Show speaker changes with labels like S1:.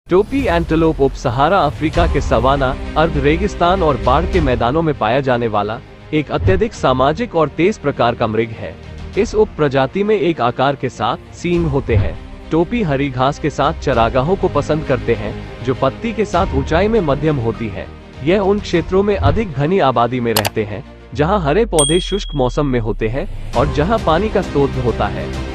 S1: टोपी एंटेलोप उप सहारा अफ्रीका के सवाना, अर्ध रेगिस्तान और बाढ़ के मैदानों में पाया जाने वाला एक अत्यधिक सामाजिक और तेज प्रकार का मृग है। इस उप प्रजाति में एक आकार के साथ सींग होते हैं। टोपी हरी घास के साथ चरागाहों को पसंद करते हैं, जो पत्ती के साथ ऊंचाई में मध्यम होती है। यह उन क्षेत्रों में अधिक घनी आबादी में रहते हैं, जहां हरे पौधे शुष्क मौसम में होते हैं और जहां पानी का स्रोत होता है।